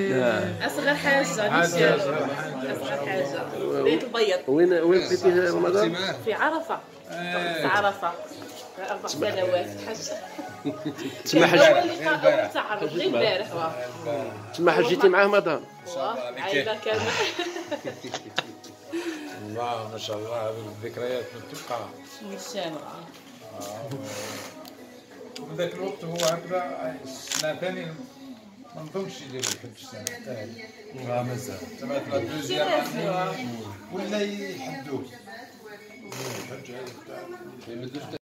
اصغر حاجه اصغر حاجه بيت البيض. وين بديتي رمضان؟ في عرفه. في عرفه 4 سنوات حج. تما اول تعرف غير البارح. تما حجيتي مع رمضان؟ عائله كامله. الله ما شاء الله، هذه الذكريات تبقى ان شاء الله. من ذاك الوقت هو هكذا السنه ثاني ما نظنش يديروا الحج السنه الثانيه. لا مازال تما لا دوزيام ولا يحدوه الحج هذا.